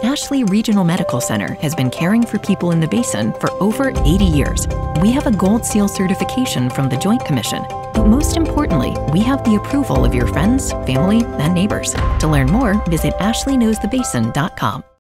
Ashley Regional Medical Center has been caring for people in the Basin for over 80 years. We have a Gold Seal certification from the Joint Commission, but most importantly, we have the approval of your friends, family, and neighbors. To learn more, visit ashleyknowsthebasin.com.